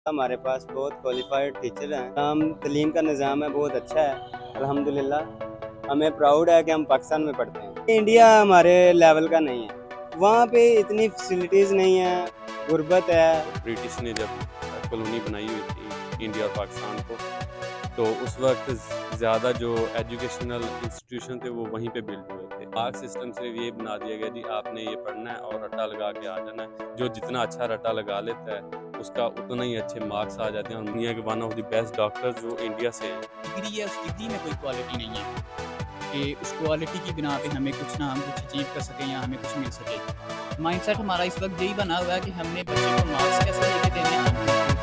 हमारे पास बहुत qualified teacher हैं। हम तलीम का निज़ाम है बहुत अच्छा है अल्हम्दुलिल्लाह। हमें प्राउड है कि हम पाकिस्तान में पढ़ते हैं। इंडिया हमारे लेवल का नहीं है, वहाँ पे इतनी फैसिलिटीज़ नहीं है, गुर्बत है। ब्रिटिश ने जब कॉलोनी बनाई हुई थी इंडिया और पाकिस्तान को, तो उस वक्त ज़्यादा जो एजुकेशनल इंस्टीट्यूशन थे वो वहीं पे बिल्ड हुए थे। मार्क सिस्टम सिर्फ ये बना दिया गया जी आपने ये पढ़ना है और रट्टा लगा के आ जाना है। जो जितना अच्छा रट्टा लगा लेता है उसका उतना ही अच्छे मार्क्स आ जाते हैं और दुनिया के one of the best doctors जो इंडिया से हैं। डिग्री है, उस डिग्री में कोई क्वालिटी नहीं है कि उस क्वालिटी की बिना पे हमें कुछ ना हम कुछ अचीव कर सकें या हमें कुछ मिल सके। माइंडसेट हमारा इस वक्त यही बना हुआ है कि हमने बच्चे को मार्क्स कैसे लेके देने हैं।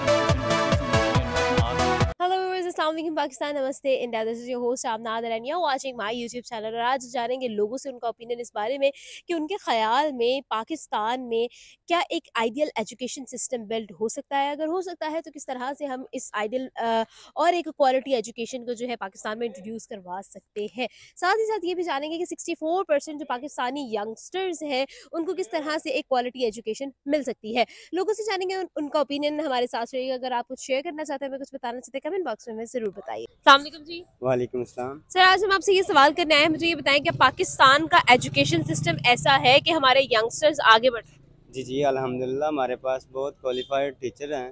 हेलो व्यूअर्स, अस्सलाम वालेकुम पाकिस्तान, नमस्ते India. This is your host Amnad Rania watching my YouTube channel. और आज जानेंगे लोगों से उनका ओपिनियन इस बारे में कि उनके ख्याल में पाकिस्तान में क्या एक आइडियल एजुकेशन सिस्टम बिल्ड हो सकता है। अगर हो सकता है तो किस तरह से हम इस आइडियल और एक क्वालिटी एजुकेशन को जो है पाकिस्तान में इंट्रोड्यूस करवा सकते हैं। साथ ही साथ ये भी जानेंगे कि 64% जो पाकिस्तानी यंगस्टर्स हैं उनको किस तरह से एक क्वालिटी एजुकेशन मिल सकती है। लोगों से जानेंगे उनका ओपिनियन। हमारे साथ रहिएगा। अगर आप कुछ शेयर करना चाहते हैं, हमें कुछ बताना चाहते हैं, कमेंट बॉक्स में हमें जरूर बताइए। अस्सलाम वालेकुम जी। वालेकुम अस्सलाम। सर, आज हम आपसे ये सवाल करने आए हैं, मुझे ये बताएं कि पाकिस्तान का एजुकेशन सिस्टम ऐसा है कि हमारे यंगस्टर्स आगे बढ़। जी जी अल्हम्दुलिल्लाह, हमारे पास बहुत क्वालिफाइड टीचर हैं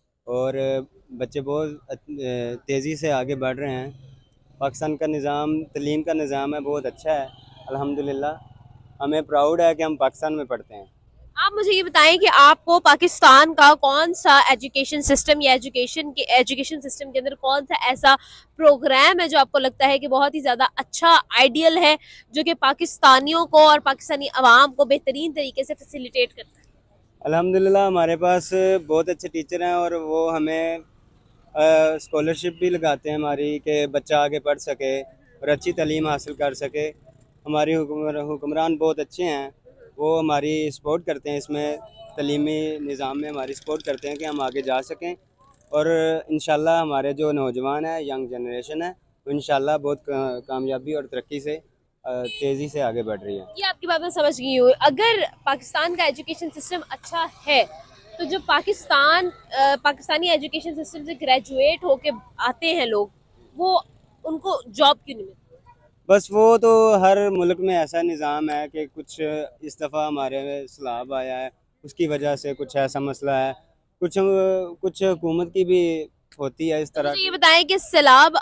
और बच्चे बहुत तेज़ी से आगे बढ़ रहे हैं। पाकिस्तान का निज़ाम, तलीम का निज़ाम है बहुत अच्छा है अल्हम्दुलिल्लाह। हमें प्राउड है कि हम पाकिस्तान में पढ़ते हैं। आप मुझे ये बताएं कि आपको पाकिस्तान का कौन सा एजुकेशन सिस्टम या एजुकेशन सिस्टम के अंदर कौन सा ऐसा प्रोग्राम है जो आपको लगता है कि बहुत ही ज़्यादा अच्छा आइडियल है, जो कि पाकिस्तानियों को और पाकिस्तानी अवाम को बेहतरीन तरीके से फैसिलिटेट करता है। अल्हम्दुलिल्लाह, हमारे पास बहुत अच्छे टीचर हैं और वो हमें स्कॉलरशिप भी लगाते हैं हमारी, कि बच्चा आगे पढ़ सके और अच्छी तालीम हासिल कर सके। हमारी हुक्मरान बहुत अच्छे हैं, वो हमारी सपोर्ट करते हैं, इसमें तलीमी निज़ाम में हमारी सपोर्ट करते हैं कि हम आगे जा सकें। और इंशाल्लाह हमारे जो नौजवान है, यंग जनरेशन है, वो इंशाल्लाह बहुत कामयाबी और तरक्की से तेज़ी से आगे बढ़ रही है। ये आपकी बात मैं समझ गई हूँ। अगर पाकिस्तान का एजुकेशन सिस्टम अच्छा है तो जो पाकिस्तानी एजुकेशन सिस्टम से ग्रेजुएट होके आते हैं लोग, वो उनको जॉब क्यों नहीं मिलती? बस वो तो हर मुल्क में ऐसा निज़ाम है कि कुछ इस दफ़ा हमारे में सैलाब आया है, उसकी वजह से कुछ ऐसा मसला है। कुछ कुछ हुकूमत की भी होती है इस तो तरह मुझे ये की। बताएं कि सैलाब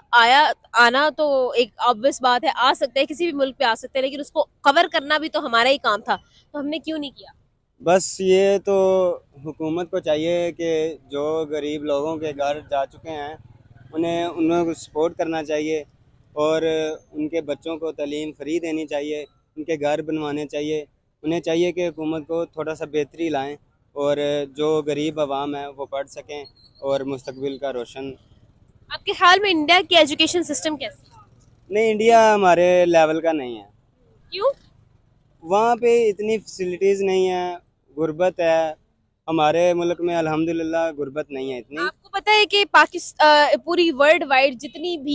आना तो एक ऑब्वियस बात है, आ सकता है, किसी भी मुल्क पे आ सकता है, लेकिन उसको कवर करना भी तो हमारा ही काम था, तो हमने क्यों नहीं किया? बस ये तो हुकूमत को चाहिए कि जो गरीब लोगों के घर जा चुके हैं उन्हें उन्हें सपोर्ट करना चाहिए और उनके बच्चों को तालीम फ्री देनी चाहिए, उनके घर बनवाने चाहिए। उन्हें चाहिए कि हुकूमत को थोड़ा सा बेहतरी लाएं और जो गरीब आवाम है वो पढ़ सकें और मुस्तकबिल का रोशन। आपके ख्याल में इंडिया की एजुकेशन सिस्टम कैसी है? नहीं, इंडिया हमारे लेवल का नहीं है, क्यों? वहाँ पे इतनी फैसिलिटीज़ नहीं है, गुर्बत है। हमारे मुल्क में अल्हम्दुलिल्लाह गुर्बत नहीं है इतनी। आपको पता है कि पाकिस्तान पूरी वर्ल्ड वाइड जितनी भी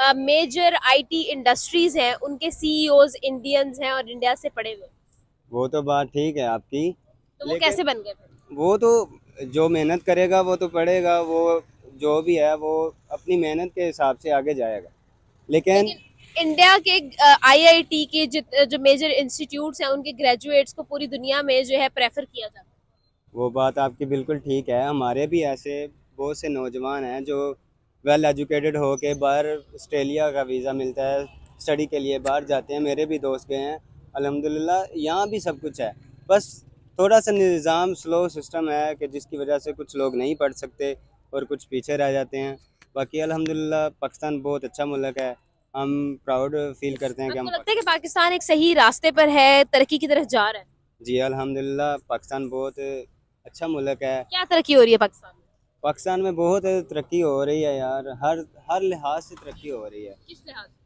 मेजर आईटी इंडस्ट्रीज हैं उनके सीईओज इंडियंस हैं और इंडिया से पढ़े हुए हैं। वो तो बात ठीक है आपकी, तो वो लेकिन कैसे बन गए फिर? वो तो जो मेहनत करेगा वो तो पढ़ेगा, वो जो भी है वो अपनी मेहनत के हिसाब से आगे जाएगा। लेकिन लेकिन इंडिया के आईआईटी के जो मेजर इंस्टीट्यूट्स हैं उनके ग्रेजुएट्स को पूरी दुनिया में जो है प्रेफर किया जाता है। वो बात आपकी बिल्कुल ठीक है। हमारे भी ऐसे बहुत से नौजवान हैं जो वेल एजुकेटेड हो के बाहर ऑस्ट्रेलिया का वीज़ा मिलता है, स्टडी के लिए बाहर जाते हैं। मेरे भी दोस्त गए हैं अल्हम्दुलिल्लाह, यहाँ भी सब कुछ है। बस थोड़ा सा निज़ाम स्लो सिस्टम है कि जिसकी वजह से कुछ लोग नहीं पढ़ सकते और कुछ पीछे रह जाते हैं। बाकी अल्हम्दुलिल्लाह पाकिस्तान बहुत अच्छा मुल्क है, हम प्राउड फील करते हैं कि हम आपको लगता है कि पाकिस्तान एक सही रास्ते पर है, तरक्की की तरफ जा रहा है? जी अल्हम्दुलिल्लाह पाकिस्तान बहुत अच्छा मुल्क है। क्या तरक्की हो रही है पाकिस्तान में? पाकिस्तान में बहुत तरक्की हो रही है यार, हर हर लिहाज से तरक्की हो रही है। किस लिहाज से?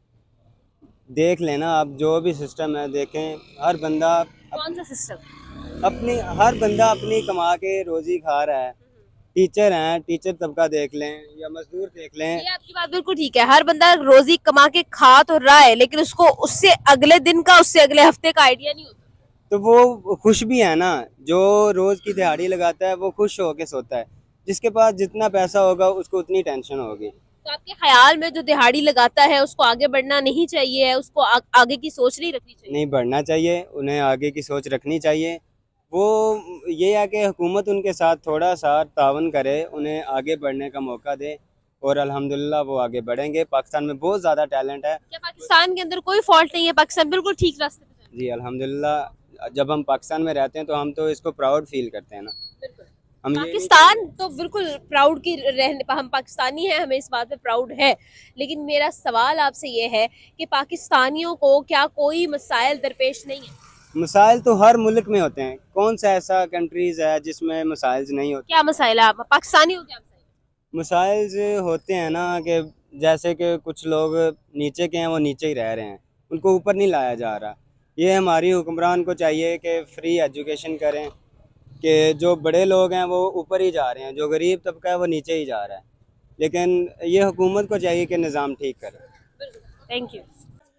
देख लेना आप, जो भी सिस्टम है देखें, हर बंदा कौन सा सिस्टम? अपनी हर बंदा अपनी कमा के रोजी खा रहा है। टीचर हैं, टीचर तबका देख लें या मजदूर देख लें। ये आपकी बात बिल्कुल ठीक है। हर बंदा रोजी कमा के खा तो रहा है, लेकिन उसको उससे अगले दिन का, उससे अगले हफ्ते का आइडिया नहीं होता। तो वो खुश भी है ना, जो रोज की दिहाड़ी लगाता है वो खुश होके सोता है। जिसके पास जितना पैसा होगा उसको उतनी टेंशन होगी। तो आपके ख्याल में जो दिहाड़ी लगाता है उसको आगे बढ़ना नहीं चाहिए है, उसको आगे की सोच नहीं रखनी चाहिए? नहीं बढ़ना चाहिए, उन्हें आगे की सोच रखनी चाहिए। वो ये है कि हुकूमत उनके साथ थोड़ा सा तावन करे, उन्हें आगे बढ़ने का मौका दे, और अल्हम्दुलिल्लाह वो आगे बढ़ेंगे। पाकिस्तान में बहुत ज़्यादा टैलेंट है। क्या पाकिस्तान के अंदर कोई फॉल्ट नहीं है? पाकिस्तान बिल्कुल ठीक रास्ते पे चल रहा जी अल्हम्दुलिल्लाह, जब हम पाकिस्तान में रहते हैं तो हम तो इसको प्राउड फील करते हैं ना। है? बिल्कुल। हम ये नहीं पाकिस्तान तो बिल्कुल प्राउड की रहने, हम पाकिस्तानी हैं, हमें इस बात पे प्राउड है। लेकिन मेरा सवाल आपसे ये है कि पाकिस्तानियों को क्या कोई मसाइल दरपेश नहीं है? मसाइल तो हर मुल्क में होते हैं, कौन सा ऐसा कंट्रीज है जिसमें मसाइल नहीं होते। क्या मसाइल है? आप पाकिस्तानी हो? क्या मसाइल है? मसाइल होते हैं ना कि जैसे कि कुछ लोग नीचे के हैं, वो नीचे ही रह रहे हैं, उनको ऊपर नहीं लाया जा रहा। ये हमारी हुक्मरान को चाहिए कि फ्री एजुकेशन करें, कि जो बड़े लोग हैं वो ऊपर ही जा रहे हैं, जो गरीब तबका है वो नीचे ही जा रहा है। लेकिन ये हुकूमत को चाहिए कि निज़ाम ठीक करे। Thank you.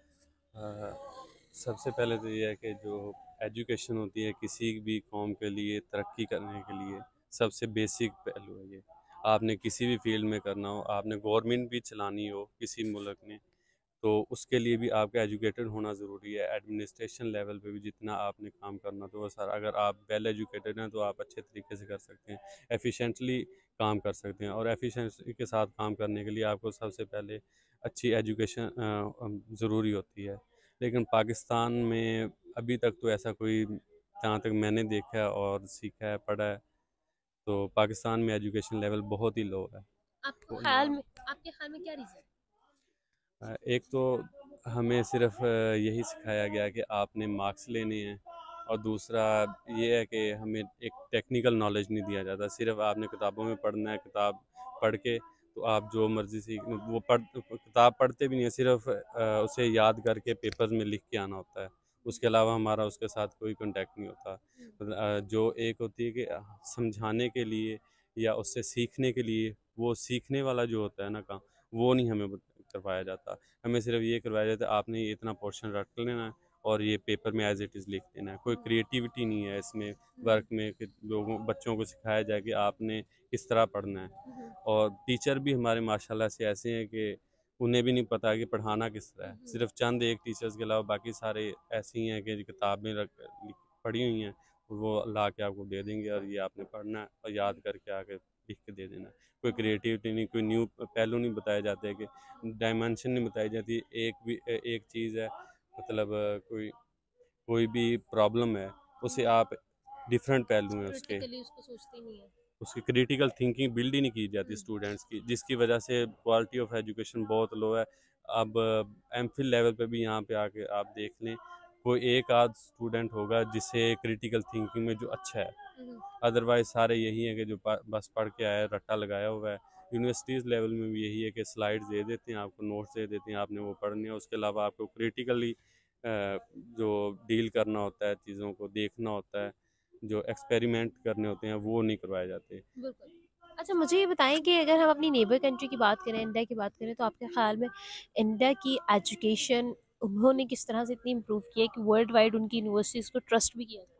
सबसे पहले तो ये है कि जो एजुकेशन होती है किसी भी कौम के लिए तरक्की करने के लिए सबसे बेसिक पहलू है ये। आपने किसी भी फील्ड में करना हो, आपने गवर्नमेंट भी चलानी हो किसी मुल्क में, तो उसके लिए भी आपका एजुकेटेड होना ज़रूरी है। एडमिनिस्ट्रेशन लेवल पे भी जितना आपने काम करना तो वो सर, अगर आप वेल एजुकेटेड हैं तो आप अच्छे तरीके से कर सकते हैं, एफिशिएंटली काम कर सकते हैं। और एफिशिएंसी के साथ काम करने के लिए आपको सबसे पहले अच्छी एजुकेशन ज़रूरी होती है। लेकिन पाकिस्तान में अभी तक तो ऐसा कोई, जहाँ तक मैंने देखा है और सीखा है पढ़ा है, तो पाकिस्तान में एजुकेशन लेवल बहुत ही लो है। आपको तो ख्याल में आपके ख्याल में क्या रीजन? एक तो हमें सिर्फ यही सिखाया गया कि आपने मार्क्स लेने हैं, और दूसरा ये है कि हमें एक टेक्निकल नॉलेज नहीं दिया जाता। सिर्फ आपने किताबों में पढ़ना है, किताब पढ़ के तो आप जो मर्ज़ी सीख वो किताब पढ़ते भी नहीं है, सिर्फ उसे याद करके पेपर में लिख के आना होता है। उसके अलावा हमारा उसके साथ कोई कांटेक्ट नहीं होता। जो एक होती है कि समझाने के लिए या उससे सीखने के लिए, वो सीखने वाला जो होता है ना काम, वो नहीं हमें करवाया जाता। हमें सिर्फ ये करवाया जाता है आपने ये इतना पोर्शन रट लेना है और ये पेपर में एज इट इज़ लिख देना है। कोई क्रिएटिविटी नहीं है इसमें वर्क में कि लोगों बच्चों को सिखाया जाए कि आपने किस तरह पढ़ना है। और टीचर भी हमारे माशाल्लाह से ऐसे हैं कि उन्हें भी नहीं पता कि पढ़ाना किस तरह है। सिर्फ चंद एक टीचर्स के अलावा बाकी सारे ऐसे ही हैं कि जो किताबें पढ़ी हुई हैं, वो ला के आपको दे देंगे और ये आपने पढ़ना है और याद करके आके लिख के दे देना है। कोई क्रिएटिविटी नहीं, कोई न्यू पहलू नहीं बताए जाते, कि डायमेंशन नहीं बताई जाती। एक चीज़ है, मतलब कोई कोई भी प्रॉब्लम है, उसे आप डिफरेंट पहलू हैं उसके, क्रिटिकली उसको सोचते नहीं है। उसकी क्रिटिकल थिंकिंग बिल्ड ही नहीं की जाती स्टूडेंट्स की, जिसकी वजह से क्वालिटी ऑफ एजुकेशन बहुत लो है। अब एमफिल लेवल पे भी यहाँ पे आके आप देख लें, कोई एक आध स्टूडेंट होगा जिसे क्रिटिकल थिंकिंग में जो अच्छा है, अदरवाइज सारे यही है कि जो बस पढ़ के आया, रट्टा लगाया हुआ है। यूनिवर्सिटीज़ लेवल में भी यही है कि स्लाइड्स दे देते हैं आपको, नोट्स दे देते हैं, आपने वो पढ़ने हैं। उसके अलावा आपको क्रिटिकली जो डील करना होता है, चीज़ों को देखना होता है, जो एक्सपेरिमेंट करने होते हैं, वो नहीं करवाए जाते। बिल्कुल। अच्छा, मुझे ये बताएँ कि अगर हम अपनी नेबर कंट्री की बात करें, इंडिया की बात करें, तो आपके ख़्याल में इंडिया की एजुकेशन उन्होंने किस तरह से इतनी इम्प्रूव की है कि वर्ल्ड वाइड उनकी यूनिवर्सिटीज़ को ट्रस्ट भी किया जाए?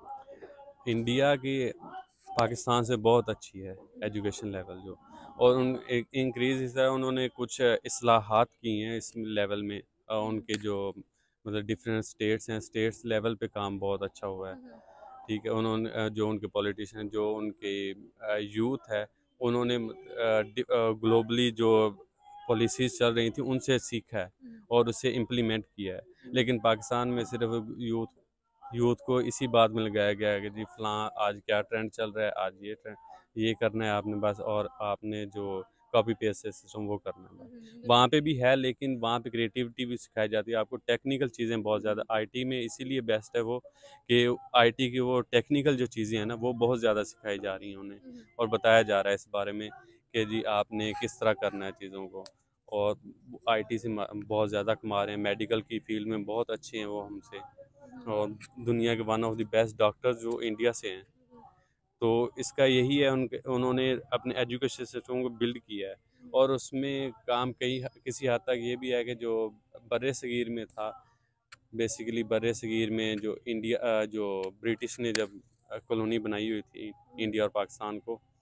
इंडिया की पाकिस्तान से बहुत अच्छी है एजुकेशन लेवल जो, और उन एक इंक्रीज़ इस तरह उन्होंने कुछ इस्लाहात की हैं इस लेवल में। उनके जो मतलब डिफरेंट स्टेट्स हैं, स्टेट्स लेवल पे काम बहुत अच्छा हुआ है। ठीक है, उन्होंने जो उनके पॉलिटिशियन, जो उनके यूथ है, उन्होंने ग्लोबली जो पॉलिसीज़ चल रही थी उनसे सीखा है और उसे इम्प्लीमेंट किया है। लेकिन पाकिस्तान में सिर्फ यूथ को इसी बात में लगाया गया है कि जी फ़लाँ आज क्या ट्रेंड चल रहा है, आज ये ट्रेंड, ये करना है आपने बस, और आपने जो कॉपी पेस्ट सिस्टम वो करना है बस। वहाँ पे भी है, लेकिन वहाँ पे क्रिएटिविटी भी सिखाई जाती है आपको, टेक्निकल चीज़ें बहुत ज़्यादा आईटी में इसीलिए बेस्ट है वो, कि आईटी की वो टेक्निकल जो चीज़ें हैं ना, वो बहुत ज़्यादा सिखाई जा रही हैं उन्हें, और बताया जा रहा है इस बारे में कि जी आपने किस तरह करना है चीज़ों को। और आईटी से बहुत ज़्यादा कमा रहे हैं, मेडिकल की फील्ड में बहुत अच्छे हैं वो हमसे, और दुनिया के one of the best doctors जो इंडिया से हैं। तो इसका यही है, उन्होंने अपने एजुकेशन सिस्टम को बिल्ड किया है, और उसमें काम किसी हद तक ये भी है कि जो बर्रे सगीर में था, बेसिकली बर्रे सगीर में जो जो ब्रिटिश ने जब कॉलोनी बनाई हुई थी इंडिया और पाकिस्तान को,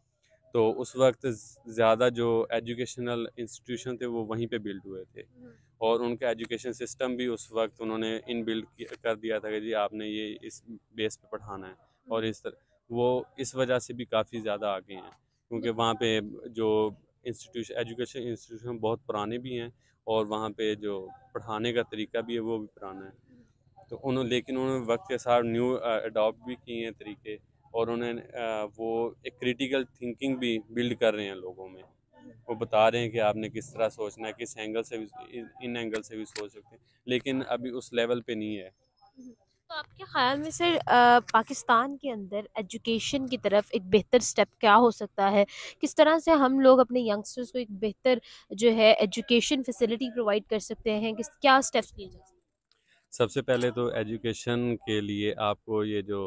तो उस वक्त ज़्यादा जो एजुकेशनल इंस्टीट्यूशन थे वो वहीं पे बिल्ड हुए थे, और उनका एजुकेशन सिस्टम भी उस वक्त उन्होंने इन बिल्ड कर दिया था कि जी आपने ये इस बेस पे पढ़ाना है। और इस तरह वो इस वजह से भी काफ़ी ज़्यादा आगे हैं, क्योंकि वहाँ पे जो इंस्टीट्यूशन एजुकेशन इंस्टीट्यूशन बहुत पुराने भी हैं, और वहाँ पे जो पढ़ाने का तरीका भी है वो भी पुराना है। तो लेकिन उन्होंने वक्त के साथ न्यू अडॉप्ट भी किए हैं तरीके, और उन्होंने वो एक क्रिटिकल थिंकिंग भी बिल्ड कर रहे हैं लोगों में। वो बता रहे हैं कि आपने किस तरह सोचना है, किस एंगल से भी, इन एंगल से भी सोच सकते हैं, लेकिन अभी उस लेवल पे नहीं है। तो आपके ख्याल में सर पाकिस्तान के अंदर एजुकेशन की तरफ एक बेहतर स्टेप क्या हो सकता है? किस तरह से हम लोग अपने यंगस्टर्स को एक बेहतर जो है एजुकेशन फैसिलिटी प्रोवाइड कर सकते हैं? क्या स्टेप्स लिए जा सकते हैं? सबसे पहले तो एजुकेशन के लिए आपको ये जो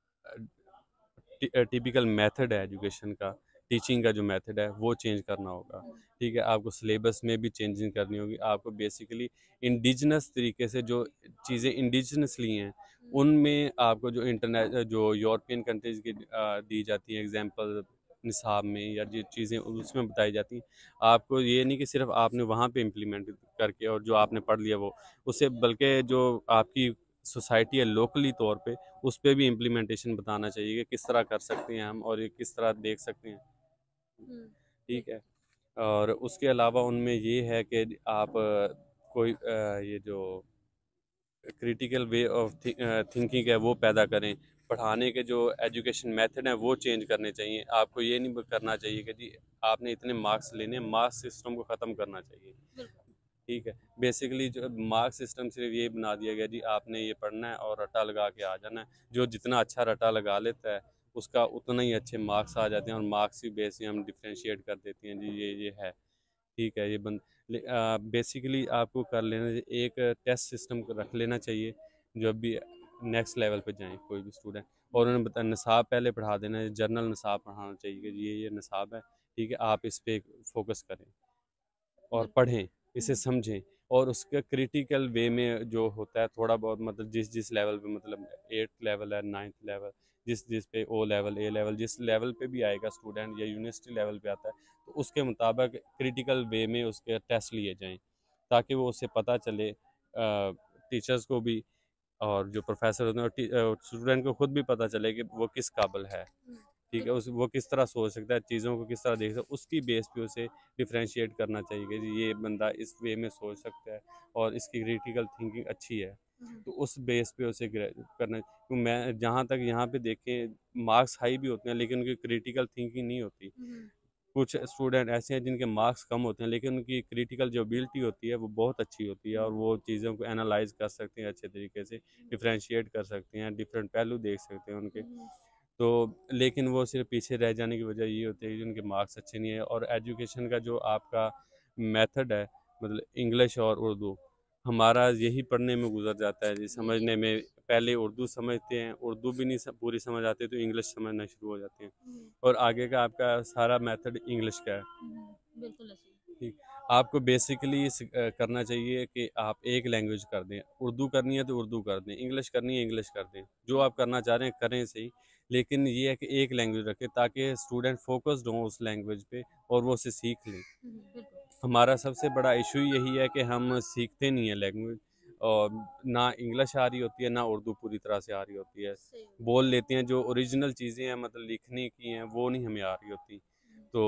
टिपिकल मेथड है एजुकेशन का, टीचिंग का जो मेथड है वो चेंज करना होगा। ठीक है, आपको सिलेबस में भी चेंजिंग करनी होगी। आपको बेसिकली इंडिजिनस तरीके से जो चीज़ें इंडिजिनसली हैं, उनमें आपको जो जो यूरोपियन कंट्रीज़ की दी जाती हैं एग्जांपल निसाब में, या जो चीज़ें उसमें बताई जाती हैं, आपको ये नहीं कि सिर्फ आपने वहाँ पे इम्प्लीमेंट करके और जो आपने पढ़ लिया वो उससे, बल्कि जो आपकी सोसाइटी है लोकली तौर पे, उस पे भी इम्प्लीमेंटेशन बताना चाहिए कि किस तरह कर सकते हैं हम, और ये किस तरह देख सकते हैं। ठीक है, और उसके अलावा उनमें ये है कि आप कोई ये जो क्रिटिकल वे ऑफ थिंकिंग है वो पैदा करें। पढ़ाने के जो एजुकेशन मेथड हैं वो चेंज करने चाहिए। आपको ये नहीं करना चाहिए कि जी आपने इतने मार्क्स लेने, मार्क्स सिस्टम को ख़त्म करना चाहिए। ठीक है, बेसिकली जो मार्क्स सिस्टम सिर्फ ये बना दिया गया जी आपने ये पढ़ना है और रट्टा लगा के आ जाना है। जो जितना अच्छा रट्टा लगा लेता है उसका उतना ही अच्छे मार्क्स आ जाते हैं, और मार्क्स की बेस पे हम डिफ्रेंशिएट कर देते हैं जी ये है। ठीक है, ये बेसिकली आपको कर लेना चाहिए, एक टेस्ट सिस्टम को रख लेना चाहिए जब भी नेक्स्ट लेवल पे जाएं कोई भी स्टूडेंट, और उन्हें बता निसाब पहले पढ़ा देना है, जर्नल निसाब पढ़ाना चाहिए कि ये निसाब है। ठीक है, आप इस पे फोकस करें और पढ़ें, इसे समझें, और उसका क्रिटिकल वे में जो होता है थोड़ा बहुत, मतलब जिस जिस लेवल पे, मतलब 8th लेवल है, 9th लेवल, जिस जिस पे ओ लेवल, ए लेवल, जिस लेवल पे भी आएगा स्टूडेंट या यूनिवर्सिटी लेवल पे आता है, तो उसके मुताबिक क्रिटिकल वे में उसके टेस्ट लिए जाएं, ताकि वो उससे पता चले टीचर्स को भी, और जो प्रोफेसर होते हैं, और स्टूडेंट को खुद भी पता चले कि वो किस काबिल है। ठीक है, उस वो किस तरह सोच सकता है, चीज़ों को किस तरह देख सकता है, उसकी बेस पे उसे डिफरेंशिएट करना चाहिए कि जी ये बंदा इस वे में सोच सकता है और इसकी क्रिटिकल थिंकिंग अच्छी है। तो उस बेस पे उसे करना, तो मैं जहाँ तक यहाँ पे देखें मार्क्स हाई भी होते हैं लेकिन उनकी क्रिटिकल थिंकिंग नहीं होती। कुछ स्टूडेंट ऐसे हैं जिनके मार्क्स कम होते हैं लेकिन उनकी क्रिटिकल जो एबिलिटी होती है वो बहुत अच्छी होती है, और वो चीज़ों को एनालाइज कर सकते हैं अच्छे तरीके से, डिफरेंशिएट कर सकते हैं, डिफरेंट पहलू देख सकते हैं उनके। तो लेकिन वो सिर्फ पीछे रह जाने की वजह ये होती है कि उनके मार्क्स अच्छे नहीं है, और एजुकेशन का जो आपका मेथड है, मतलब इंग्लिश और उर्दू, हमारा यही पढ़ने में गुजर जाता है जी, समझने में। पहले उर्दू समझते हैं, उर्दू भी नहीं पूरी समझ आती तो इंग्लिश समझना शुरू हो जाते हैं, और आगे का आपका सारा मेथड इंग्लिश का है। बिल्कुल ऐसे ही। ठीक, आपको बेसिकली करना चाहिए कि आप एक लैंग्वेज कर दें। उर्दू करनी है तो उर्दू कर दें, इंग्लिश करनी है इंग्लिश कर दें, जो आप करना चाह रहे हैं करें सही, लेकिन ये है कि एक लैंग्वेज रखें ताकि स्टूडेंट फोकस्ड हों उस लैंग्वेज पे और वो उसे सीख लें। बिल्कुल। हमारा सबसे बड़ा इशू यही है कि हम सीखते नहीं हैं लैंग्वेज, और ना इंग्लिश आ रही होती है ना उर्दू पूरी तरह से आ रही होती है। सही। बोल लेते हैं, जो ओरिजिनल चीज़ें हैं मतलब लिखने की हैं वो नहीं हमें आ रही होती। तो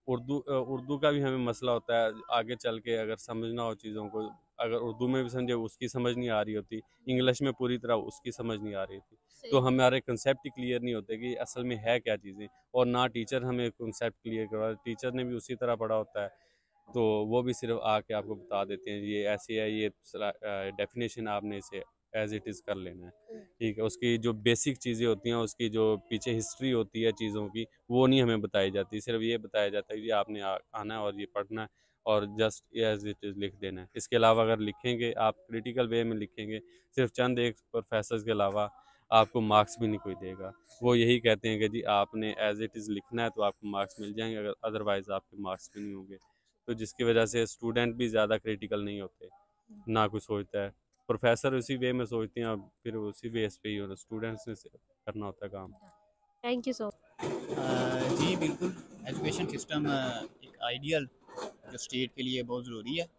उर्दू का भी हमें मसला होता है आगे चल के, अगर समझना हो चीज़ों को, अगर उर्दू में भी समझे उसकी समझ नहीं आ रही होती, इंग्लिश में पूरी तरह उसकी समझ नहीं आ रही होती, तो सही। हमारे कंसेप्ट ही क्लियर नहीं होते कि असल में है क्या चीज़ें, और ना टीचर हमें कंसेप्ट क्लियर करवा, टीचर ने भी उसी तरह पढ़ा होता है, तो वो भी सिर्फ आके आपको बता देते हैं ये ऐसे है, ये डेफिनेशन आपने इसे एज इट इज़ कर लेना है। ठीक है, उसकी जो बेसिक चीज़ें होती हैं, उसकी जो पीछे हिस्ट्री होती है चीज़ों की, वो नहीं हमें बताई जाती, सिर्फ ये बताया जाता है कि आपने आना है और ये पढ़ना है और जस्ट एज इट इज़ लिख देना है। इसके अलावा अगर लिखेंगे आप क्रिटिकल वे में लिखेंगे, सिर्फ चंद एक प्रोफेसर के अलावा आपको मार्क्स भी नहीं कोई देगा। वो यही कहते हैं कि जी आपने एज इट इज़ लिखना है तो आपको मार्क्स मिल जाएंगे, अगर अदरवाइज़ आपके मार्क्स भी नहीं होंगे। तो जिसकी वजह से स्टूडेंट भी ज़्यादा क्रिटिकल नहीं होते, ना कुछ सोचता है। प्रोफेसर उसी वे में सोचते हैं, और फिर उसी बेस पे ही और स्टूडेंट्स ने करना होता है काम। थैंक यू सो जी बिल्कुल। एजुकेशन सिस्टम एक आइडियल जो स्टेट के लिए बहुत ज़रूरी है,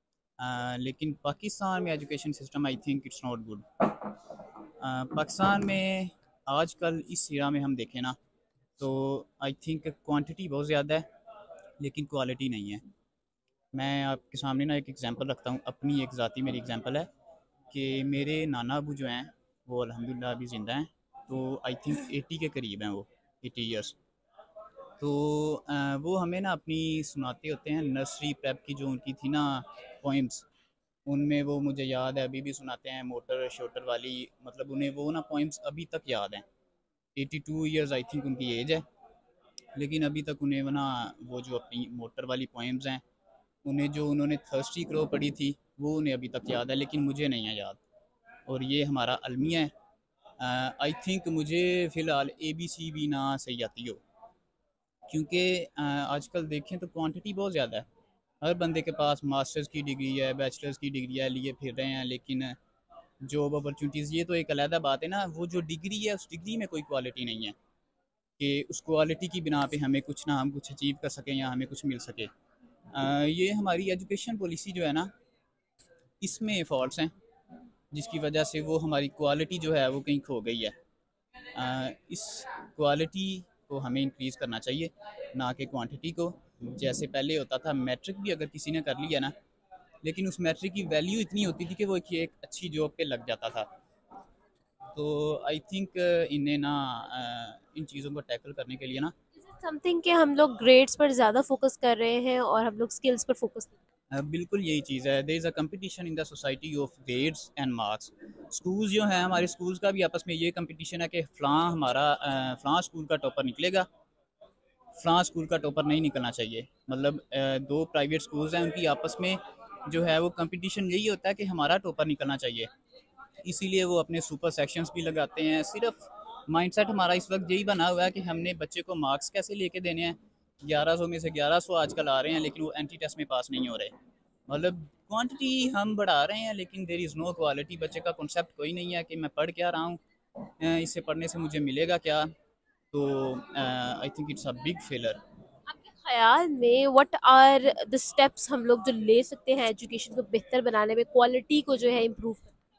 लेकिन पाकिस्तान में education system I think it's not good. Pakistan में आजकल इस एरा में हम देखें ना तो आई थिंक क्वांटिटी बहुत ज़्यादा है लेकिन क्वालिटी नहीं है। मैं आपके सामने ना एक एग्ज़ाम्पल रखता हूँ, अपनी एक ज़ाती मेरी एग्ज़ाम्पल है कि मेरे नाना अबू जो हैं वो अल्हम्दुलिल्लाह अभी ज़िंदा हैं, तो आई थिंक 80 के करीब हैं वो, 80 ईयर्स। तो वो हमें ना अपनी सुनाते होते हैं नर्सरी प्रेप की जो उनकी थी ना पोइम्स, उनमें वो मुझे याद है अभी भी सुनाते हैं मोटर शोटर वाली, मतलब उन्हें वो ना पोइम्स अभी तक याद हैं। 82 ईयर्स आई थिंक उनकी एज है, लेकिन अभी तक उन्हें वो ना वो जो अपनी मोटर वाली पोइम्स हैं, उन्हें जो उन्होंने थर्स्टी क्रो पढ़ी थी वो उन्हें अभी तक याद है, लेकिन मुझे नहीं है याद। और ये हमारा अलमिया है। आई थिंक मुझे फ़िलहाल ABC भी ना सही आती हो, क्योंकि आजकल देखें तो क्वांटिटी बहुत ज़्यादा है। हर बंदे के पास मास्टर्स की डिग्री है, बैचलर्स की डिग्री है, लिए फिर रहे हैं, लेकिन जॉब अपॉर्चुनिटीज़ ये तो एक अलहदा बात है ना, वो जो डिग्री है उस डिग्री में कोई क्वालिटी नहीं है कि उस क्वालिटी की बिना पे हमें कुछ ना हम कुछ अचीव कर सकें या हमें कुछ मिल सके। ये हमारी एजुकेशन पॉलिसी जो है ना, इसमें फॉल्ट्स हैं, जिसकी वजह से वो हमारी क्वालिटी जो है वो कहीं खो गई है। इस क्वालिटी को हमें इंक्रीज़ करना चाहिए, ना कि क्वांटिटी को। जैसे पहले होता था, मैट्रिक भी अगर किसी ने कर लिया ना, लेकिन उस मैट्रिक की वैल्यू इतनी होती थी कि वो एक अच्छी जॉब पे लग जाता था। तो आई थिंक इन्हें ना इन चीज़ों को टैकल करने के लिए ना समथिंग कि हम लोग ग्रेड्स पर ज़्यादा फोकस कर रहे हैं और हम लोग स्किल्स पर फोकस। बिल्कुल यही चीज़ है। There is a competition in the society of grades and marks. Schools जो हैं, हमारे स्कूल्स का भी आपस में ये कंपटीशन है कि फ़लाँ स्कूल का टॉपर निकलेगा, फ़लाँ स्कूल का टॉपर नहीं निकलना चाहिए। मतलब दो प्राइवेट स्कूल्स हैं, उनकी आपस में जो है वो कंपटीशन यही होता है कि हमारा टॉपर निकलना चाहिए। इसीलिए वो अपने सुपर सेक्शंस भी लगाते हैं। सिर्फ माइंडसेट हमारा इस वक्त यही बना हुआ है कि हमने बच्चे को मार्क्स कैसे लेके देने हैं। 1100 में से 1100 आजकल आ रहे हैं, लेकिन वो एंटी टेस्ट में पास नहीं हो रहे। मतलब क्वांटिटी हम बढ़ा रहे हैं, लेकिन देयर इज़ नो क्वालिटी। बच्चे का कॉन्सेप्ट कोई नहीं है कि मैं पढ़ क्या रहा हूँ, इससे पढ़ने से मुझे मिलेगा क्या। तो I think it's a big failure. आपके ख्याल में व्हाट आर द स्टेप्स हम लोग जो ले सकते हैं एजुकेशन को बेहतर बनाने में, क्वालिटी को जो है इम्प्रूव।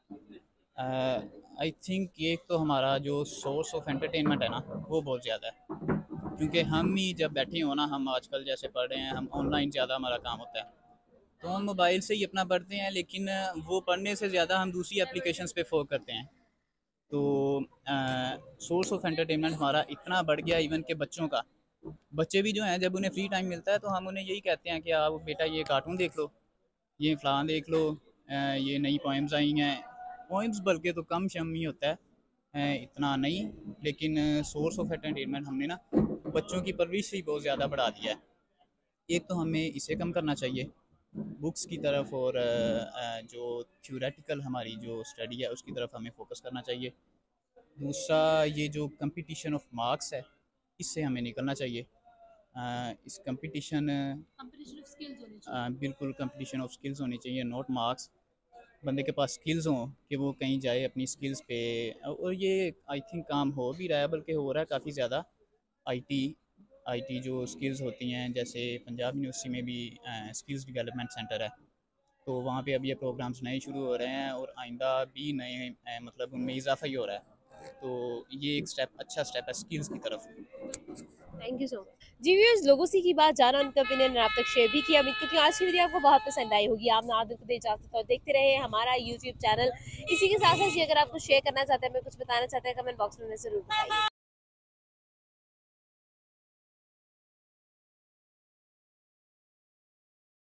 आई थिंक एक तो हमारा जो सोर्स ऑफ एंटरटेनमेंट है ना वो बहुत ज़्यादा है, क्योंकि हम ही जब बैठे हो ना, हम आजकल जैसे पढ़ रहे हैं, हम ऑनलाइन ज़्यादा हमारा काम होता है, तो हम मोबाइल से ही अपना पढ़ते हैं, लेकिन वो पढ़ने से ज़्यादा हम दूसरी एप्लीकेशंस पे फोकस करते हैं। तो सोर्स ऑफ एंटरटेनमेंट हमारा इतना बढ़ गया, इवन के बच्चों का, बच्चे भी जो हैं जब उन्हें फ्री टाइम मिलता है तो हम उन्हें यही कहते हैं कि आप बेटा ये कार्टून देख लो, ये फ़लाँ देख लो, ये नई पोइम्स आई हैं। पोइम्स बल्कि तो कम शम ही होता है, इतना नहीं, लेकिन सोर्स ऑफ एंटरटेनमेंट हमने ना बच्चों की परवरिश ही बहुत ज़्यादा बढ़ा दिया है। एक तो हमें इसे कम करना चाहिए बुक्स की तरफ, और जो थ्योरेटिकल हमारी जो स्टडी है उसकी तरफ हमें फोकस करना चाहिए। दूसरा, ये जो कंपटीशन ऑफ मार्क्स है, इससे हमें निकलना चाहिए। इस कंपटीशन बिल्कुल कंपटीशन ऑफ स्किल्स होनी चाहिए, नॉट मार्क्स। बंदे के पास स्किल्स हों कि वो कहीं जाए अपनी स्किल्स पे, और ये आई थिंक काम हो भी रहा है, बल्कि हो रहा है काफ़ी ज़्यादा। आईटी आईटी जो स्किल्स होती हैं, जैसे पंजाब यूनिवर्सिटी में भी स्किल्स डेवलपमेंट सेंटर है, तो वहाँ पे अब ये प्रोग्राम्स नए शुरू हो रहे हैं और आइंदा भी नए मतलब उनमें इजाफा ही हो रहा है। तो ये एक स्टेप, अच्छा स्टेप है स्किल्स की तरफ। Thank you so much. जी व्यूअर्स, लोगों से की बात जाना, उनका ओपिनियन आप तक शेयर भी किया। उम्मीद करती हूँ आज की वीडियो आपको बहुत पसंद आई होगी। आप ना को दे इजाजत और देखते रहे हमारा यूट्यूब चैनल। इसी के साथ साथ अगर आप कुछ शेयर करना चाहते हैं, हमें कुछ बताना चाहते हैं, कमेंट बॉक्स में ज़रूर बताइए।